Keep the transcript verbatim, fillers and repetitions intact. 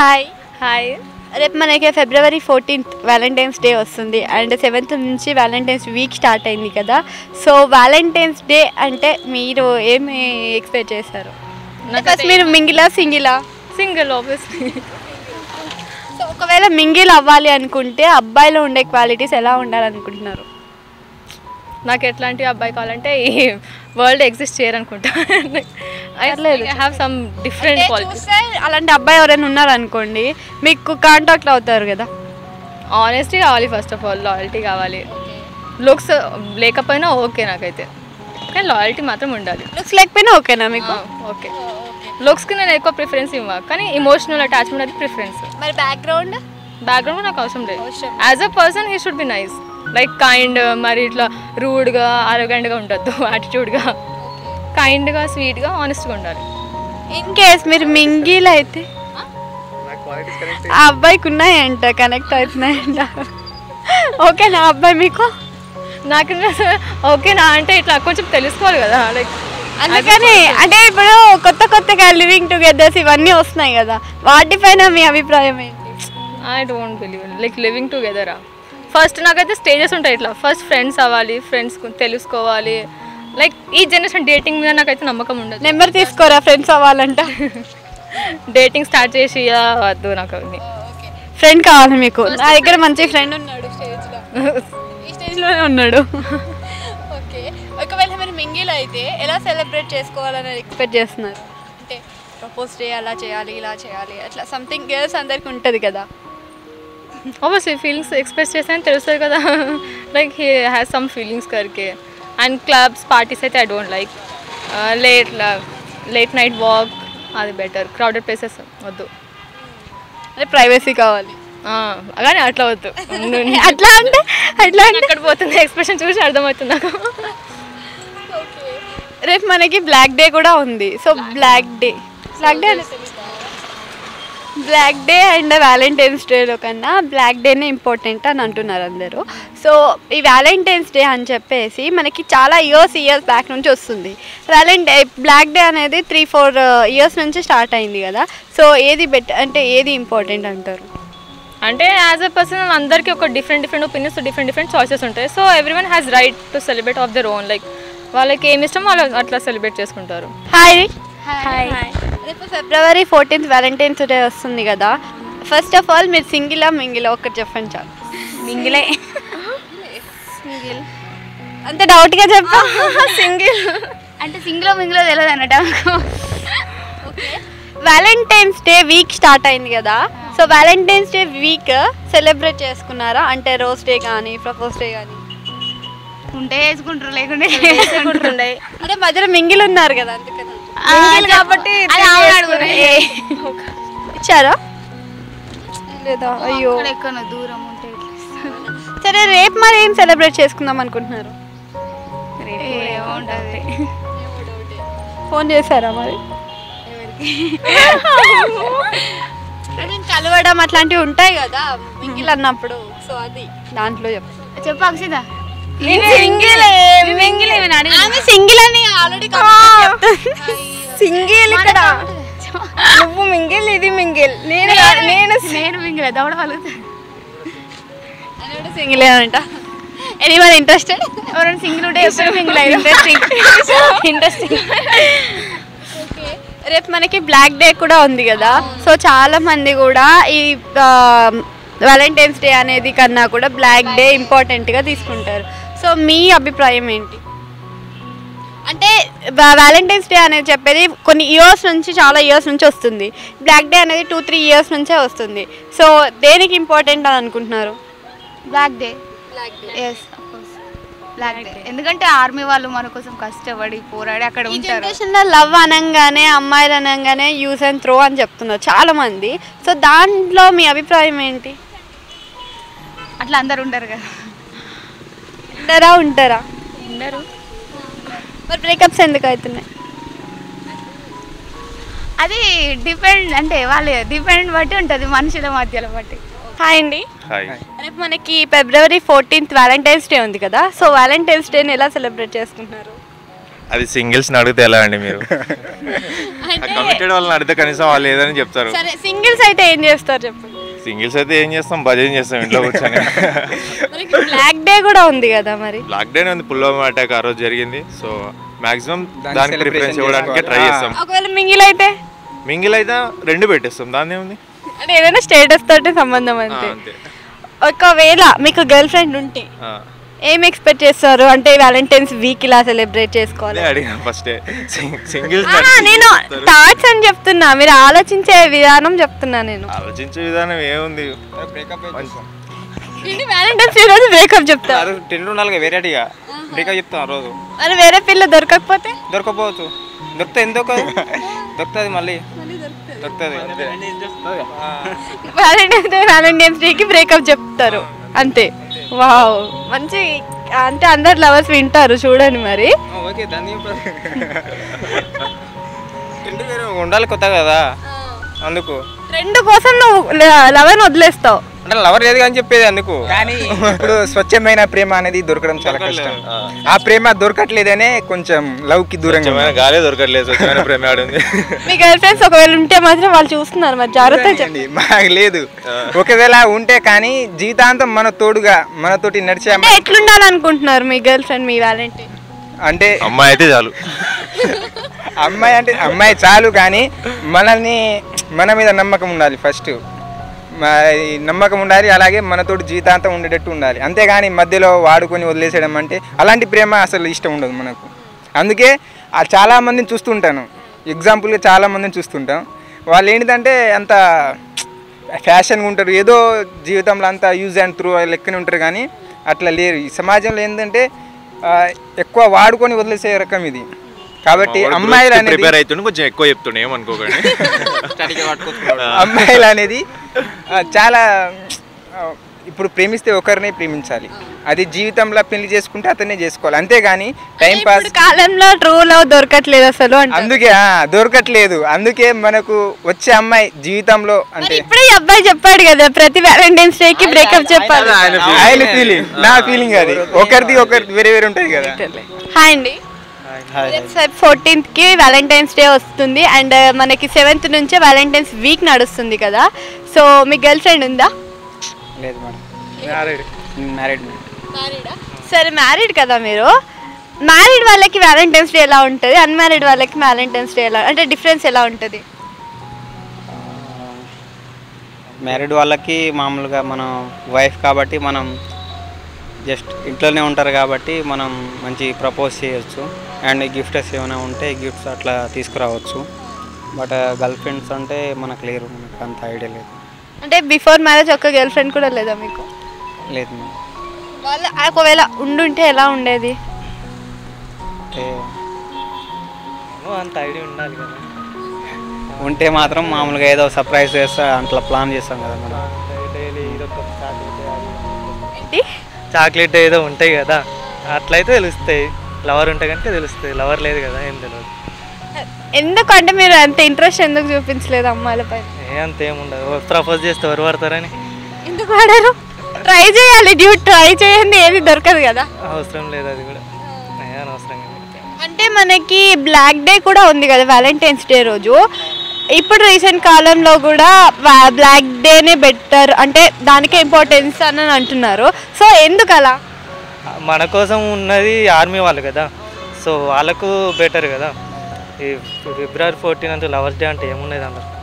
Hi hi రేపు మనకి ఫిబ్రవరి ఫోర్టీన్త్ వ్యాలంటైన్స్ డే వస్తుంది అండ్ సెవెంత్ నుంచి వ్యాలంటైన్స్ వీక్ స్టార్ట్ అయింది కదా. సో వ్యాలంటైన్స్ డే అంటే మీరు ఏమి ఎక్స్పెక్ట్ చేశారు? మీరు మింగిలా సింగిలా? Single obviously. సో ఒకవేళ మింగిల్ అవ్వాలి అనుకుంటే అబ్బాయిలో ఉండే క్వాలిటీస్ ఎలా ఉండాలనుకుంటున్నారు? నాకు ఎట్లాంటి అబ్బాయి కావాలంటే ఈ వరల్డ్ ఎగ్జిస్ట్ చేయరనుకుంటా. I have some different qualities. అలాంటి అబ్బాయి ఎవరైనా ఉన్నారనుకోండి మీకు కాంటాక్ట్ అవుతారు కదా. ఆనెస్టీ కావాలి, ఫస్ట్ ఆఫ్ ఆల్ లాయల్టీ కావాలి. లుక్స్ లేకపోయినా ఓకే నాకైతే, కానీ లాయల్టీ మాత్రం ఉండాలి. లుక్స్ లేకపోయినా ఓకేనా మీకు? ఓకే, లుక్స్కి నేను ఎక్కువ ప్రిఫరెన్స్ ఇవ్వ, కానీ ఇమోషనల్ అటాచ్మెంట్ అది ప్రిఫరెన్స్. మరి బ్యాక్గ్రౌండ్ బ్యాక్గ్రౌండ్ నాకు అవసరం లేదు. As a person he should be nice, like kind, మరి ఇట్లా రూడ్గా అరోగెంట్గా ఉండొద్దు, యాటిట్యూడ్గా కైండ్గా స్వీట్గా ఆనెస్ట్గా ఉండాలి. ఇన్ కేస్ మీరు మింగిల్ అయితే ఆ అబ్బాయికి ఉన్నాయంట, కనెక్ట్ అవుతున్నాయంట. ఓకేనా అబ్బాయి మీకు? నాకు ఓకేనా అంటే ఇట్లా కొంచెం తెలుసుకోవాలి కదా, లైక్ అందుకని అంటే ఇప్పుడు కొత్త కొత్తగా లివింగ్ టుగెదర్స్ ఇవన్నీ వస్తున్నాయి కదా, వాటిపైన మీ అభిప్రాయం ఏంటి? I don't believe like living టుగెదరా. ఫస్ట్ నాకైతే స్టేజెస్ ఉంటాయి, ఇట్లా ఫస్ట్ ఫ్రెండ్స్ అవ్వాలి, ఫ్రెండ్స్ తెలుసుకోవాలి. లైక్ ఈ జనరేషన్ డేటింగ్ మీద నాకైతే నమ్మకం ఉండదు. నెంబర్ తీసుకోరా ఫ్రెండ్స్ అవ్వాలంట? డేటింగ్ స్టార్ట్ చేసి వద్దు, నాకు ఫ్రెండ్ కావాలి మీకు. నా దగ్గర మంచి ఫ్రెండ్ ఉన్నాడు, స్టేజ్లో ఈ స్టేజ్లోనే ఉన్నాడు. ఓకే, ఒకవేళ మీరు మింగిల్ అయితే ఎలా సెలబ్రేట్ చేసుకోవాలని ఎక్స్పెక్ట్ చేస్తున్నారు? అంటే ప్రపోజ్ డే అలా చేయాలి, ఇలా చేయాలి, అట్లా సంథింగ్ గర్ల్స్ అందరికి ఉంటుంది కదా. ఆబ్వియస్లీ ఫీలింగ్స్ ఎక్స్ప్రెస్ చేస్తానని తెలుస్తుంది కదా, like he has some feelings కరికే. అండ్ క్లబ్స్ పార్టీస్ అయితే I don't like. Late late night walk అది బెటర్, క్రౌడెడ్ ప్లేసెస్ వద్దు. అదే ప్రైవసీ కావాలి, కానీ అట్లా వద్దు. అట్లా అంటే అట్లా అక్కడ పోతుంది, ఎక్స్ప్రెషన్ చూసి అర్థమవుతుంది నాకు. రేపు మనకి బ్లాక్ డే కూడా ఉంది. So black day black day black day and valentine's డేలో కన్నా బ్లాక్ డేనే ఇంపార్టెంట్ అని అంటున్నారు అందరూ. సో ఈ వ్యాలంటైన్స్ డే అని చెప్పేసి మనకి చాలా ఇయర్స్ ఇయర్స్ బ్యాక్ నుంచి వస్తుంది. వ్యాలంటై బ్లాక్ డే అనేది త్రీ ఫోర్ ఇయర్స్ నుంచి స్టార్ట్ అయింది కదా. సో ఏది బెటర్ అంటే ఏది ఇంపార్టెంట్ అంటారు? అంటే యాజ్ అ పర్సన్ అందరికీ ఒక different different opinions, different different choices ఉంటాయి. So everyone has right to celebrate of their own, like వాళ్ళకి ఏమి ఇష్టం వాళ్ళు అట్లా సెలబ్రేట్ చేసుకుంటారు. హాయ్ హాయ్ రేపు ఫిబ్రవరి ఫోర్టీన్త్ వ్యాలంటైన్స్ డే వస్తుంది కదా. ఫస్ట్ ఆఫ్ ఆల్ మీరు సింగిలా మింగిలా ఒకటి చెప్పండి చాలు. మింగిలే. సింగిల్ అంత డౌట్గా చెప్పా? సింగిల్ అంటే సింగిలో మింగిలో తెలియదు అన్నట్టు. Okay, valentine's day week start అయింది కదా. So valentine's day week celebrate చేసుకున్నారా? అంటే రోజ్ డే కానీ ప్రపోజ్ డే కానీ ఉంటే వేసుకుంటారు, లేకుంటే వేసుకుంటుండే. అంటే మధ్యలో మింగిల్ ఉన్నారు కదా, అందుకని కాబట్టి ఇచ్చారా లేదా? అయ్యో దూరం ఉంటే. సరే రేపు మరి ఏం సెలబ్రేట్ చేసుకుందాం అనుకుంటున్నారు? ఫోన్ చేశారా మరి? కలవడం అట్లాంటివి ఉంటాయి కదా మింగిల్ అన్నప్పుడు. సో అది దాంట్లో చెప్పు చెప్పు అక్షిత. సింగిల్ సింగిల్ అని ఆల్రెడీ సింగిల్ ఇక్కడ. నువ్వు మింగిల్, ఇది మింగిల్, నేను నేను నేను మింగిల్ దవడ పలుకుతా. సింగిల్ ఏమంట? Anyone interested? ఎవరైనా సింగిల్ ఉంటే ఎప్పుడు మింగిల్ అయ్యి ఇంట్రెస్టింగ్ ఇంట్రెస్టింగ్. ఓకే, రేపు మనకి బ్లాక్ డే కూడా ఉంది కదా. సో చాలా మంది కూడా ఈ వ్యాలంటైన్స్ డే అనేది కన్నా కూడా బ్లాక్ డే ఇంపార్టెంట్గా తీసుకుంటారు. సో మీ అభిప్రాయం ఏంటి? అంటే వ్యాలంటైన్స్ డే అనేది చెప్పేది కొన్ని ఇయర్స్ నుంచి, చాలా ఇయర్స్ నుంచి వస్తుంది. బ్లాక్ డే అనేది టూ త్రీ ఇయర్స్ నుంచే వస్తుంది. సో దేనికి ఇంపార్టెంట్ అని అనుకుంటున్నారు? Black day. Black day yes of course black day. ఎందుకంటే ఆర్మీ వాళ్ళు మన కోసం కష్టపడి పోరాడి అక్కడ ఉంటారు. ఈ జనరేషన్లో లవ్ అనగానే, అమ్మాయిలు అనగానే యూజ్ అండ్ త్రో అని చెప్తున్నారు చాలా మంది. సో దాంట్లో మీ అభిప్రాయం ఏంటి? అట్లా అందరు ఉండరు కదా. ఉండరా? ఉంటారా? ఉండరు. మరి బ్రేకప్స్ ఎందుకు అవుతున్నాయి? అది డిపెండ్, అంటే వాళ్ళ డిపెండ్ బట్టి ఉంటుంది, మనుషుల మధ్యలో బట్టి. హాయ్ అండి. రేపు మనకి ఫిబ్రవరి ఫోర్టీన్త్ వ్యాలంటైన్స్ డే ఉంది కదా. సో వ్యాలంటైన్స్ డేని ఎలా సెలబ్రేట్ చేసుకుంటున్నారు? అది సింగిల్స్ని అడిగితే ఎలా అండి మీరు? కమిటెడ్ వాళ్ళని అడిగితే కనీసం వాళ్ళు ఏదని చెప్తారు. సరే సింగిల్స్ అయితే ఏం చేస్తారు చెప్పండి. సింగిల్స్ అయితే ఏం చేస్తాం, భజన చేస్తాం ఇంట్లో కూర్చొని. బ్లాక్ డే కూడా ఉంది కదా మరి. బ్లాక్ డే ఉంది, పుల్వామా అటాక్ ఆ రోజు జరిగింది. సో మాక్సిమం దానికి ప్రిఫరెన్స్ ఇవ్వడానికి ట్రై చేస్తాం. ఒకవేళ మింగిల్ అయితే మింగిల్ అయితే రెండు పెట్టేస్తాం, దాని ఏముంది. అంటే ఏదైనా స్టేటస్ తోటి సంబంధం అంతే. ఒకవేళ మీకు గర్ల్ ఫ్రెండ్ ఉంటే ఏం ఎక్స్పెక్ట్ చేస్తారు? అంటే వ్యాలంటైన్స్ వీక్ ఇలా సెలబ్రేట్ చేసుకోవాలి అడిగిన ఫస్ట్ సింగిల్స్. నేను థాట్స్ అని చెప్తున్నా, మీరు ఆలోచించే విధానం చెప్తున్నా. నేను ఆలోచించే విధానం ఏముంది, వ్యాలంటైన్స్ డే రోజు బ్రేకప్ చెప్తారు. టెన్ ఉండాలి వెరైటీగా బ్రేకప్ చెప్తాను ఆ రోజు. మరి వేరే పిల్ల దొరకకపోతే దొరకపోవచ్చు, దొరికితే ఎందుకు దొరుకుతుంది, మళ్ళీ దొరుకుతుంది. వ్యాలంటైన్స్ డే వ్యాలంటైన్స్ డేకి బ్రేకప్ చెప్తారు అంతే. వావ్, మంచి. అంటే అందరు లవర్స్ వింటారు చూడండి మరి. ఓకే, దాన్ని ఉండాలి కొత్త కదా, అందుకు రెండు కోసం నువ్వు లవర్ని వదిలేస్తావు. అంటే లవర్ లేదు అని చెప్పేది అందుకు. కానీ ఇప్పుడు స్వచ్ఛమైన ప్రేమ అనేది దొరకడం చాలా కష్టం. ఆ ప్రేమ దొరకట్లేదనే కొంచెం లవ్ కి దూరంగా గాలే దొరకట్లేదు, స్వచ్ఛమైన ప్రేమ ఆడింది. మీ గర్ల్ ఫ్రెండ్స్ ఒకవేళ ఉంటే మాత్రం వాళ్ళు చూస్తున్నారు, మరి జాగ్రత్తగా చెప్పండి. మాకు లేదు, ఒకవేళ ఉంటే కానీ జీవితాంతం మన తోడుగా మనతోటి నడిచే ఎట్లుండాలనుకుంటున్నారు మీ గర్ల్ ఫ్రెండ్ మీ వ్యాలంటైన్? అంటే అమ్మాయి అయితే చాలు. అమ్మాయి అంటే అమ్మాయి చాలు, కానీ మనల్ని మన మీద నమ్మకం ఉండాలి ఫస్ట్. నమ్మకం ఉండాలి, అలాగే మనతోటి జీవితాంతం ఉండేటట్టు ఉండాలి. అంతేగాని మధ్యలో వాడుకొని వదిలేసేయడం అంటే అలాంటి ప్రేమ అసలు ఇష్టం ఉండదు మనకు. అందుకే చాలామందిని చూస్తుంటాను, ఎగ్జాంపుల్గా చాలామందిని చూస్తుంటాం. వాళ్ళు ఏంటిదంటే అంత ఫ్యాషన్గా ఉంటారు, ఏదో జీవితంలో అంతా యూజ్ అండ్ త్రూ లెక్కనే ఉంటారు. కానీ అట్లా లేరు. ఈ సమాజంలో ఏంటంటే ఎక్కువ వాడుకొని వదిలేసే రకం ఇది. కాబట్టి అమ్మాయిలు అనేది కొంచెం ఎక్కువ చెప్తుండే ఏమనుకోకండి. అమ్మాయిలు అనేది చాలా ఇప్పుడు ప్రేమిస్తే ఒకరినే ప్రేమించాలి, అది జీవితంలో పెళ్లి చేసుకుంటే అతనే చేసుకోవాలి. అంతేగాని టైం పాస్ కాలంలో ట్రూ లవ్ దొరకట్లేదు అసలు. అందుకే దొరకట్లేదు, అందుకే మనకు వచ్చే అమ్మాయి జీవితంలో అంటే ఇప్పుడే ఈ అబ్బాయి చెప్పాడు కదా ప్రతి వ్యాలంటైన్స్ డే కి బ్రేకప్ చెప్పాలి. ఆయన ఫీలింగ్, నా ఫీలింగ్ అది. ఒకరిది ఒకరిది వేరే వేరే ఉంటుంది కదా. హాయ్ అండి, ఫోర్టీన్త్ కి వ్యాలంటైన్స్ డే వస్తుంది అండ్ మనకి సెవెంత్ నుంచే వ్యాలంటైన్స్ వీక్ నడుస్తుంది కదా. సో మీ గర్ల్ ఫ్రెండ్ ఉందా? లేదు మేడం, మ్యారీడ్. సరే, మ్యారీడ్ కదా మీరు. మ్యారీడ్ వాళ్ళకి వ్యాలంటైన్స్ డే ఎలా ఉంటుంది, అన్మ్యారీడ్ వాళ్ళకి వ్యాలంటైన్స్ డే ఎలా, అంటే డిఫరెన్స్ ఎలా ఉంటుంది? మ్యారీడ్ వాళ్ళకి మామూలుగా మనం వైఫ్ కాబట్టి మనం జస్ట్ ఇంట్లోనే ఉంటారు కాబట్టి మనం మంచి ప్రపోజ్ చేయొచ్చు అండ్ గిఫ్ట్స్ ఏమైనా ఉంటే గిఫ్ట్స్ అట్లా తీసుకురావచ్చు. బట్ గర్ల్ ఫ్రెండ్స్ అంటే మనకు లేరు, మనకు అంత ఐడియా లేదు. అంటే బిఫోర్ మ్యారేజ్ ఒక్క గర్ల్ ఫ్రెండ్ కూడా లేదా మీకు? లేదు మేడం. వాళ్ళు ఒకవేళ ఉండుంటే ఎలా ఉండేది? అంటే అంత ఐడియా ఉండాలి కదా, ఉంటే మాత్రం మామూలుగా ఏదో సర్ప్రైజ్ చేస్తా అట్లా ప్లాన్ చేస్తాం కదా మనం. డైలీ చాక్లెట్ ఏదో ఉంటాయి కదా, అట్లయితే తెలుస్తాయి. లవర్ ఉంటే కనుక తెలుస్తాయి, లవర్ లేదు కదా ఏం తెలియదు. ఎందుకంటే మీరు అంత ఇంట్రెస్ట్ ఎందుకు చూపించలేదు అమ్మాయిలపై? ఏ అంత ఏముండదు, ప్రపోజ్ చేస్తే ఎవరు పడతారని. ఎందుకు పడరు? ట్రై చేయాలి, డ్యూ ట్రై చేయండి, ఏది దొరకదు కదా. అవసరం లేదు, అది కూడా అనవసరం. అంటే మనకి బ్లాక్ డే కూడా ఉంది కదా వ్యాలంటైన్స్ డే రోజు. ఇప్పుడు రీసెంట్ కాలంలో కూడా బ్లాక్ డేనే బెటర్, అంటే దానికే ఇంపార్టెన్స్ అని అంటున్నారు. సో ఎందుకు అలా? మన కోసం ఉన్నది ఆర్మీ వాళ్ళు కదా, సో వాళ్ళకు బెటర్ కదా. ఈ ఫిబ్రవరి ఫోర్టీన్ అంటే లవర్స్ డే అంటే ఏమున్నది అందరు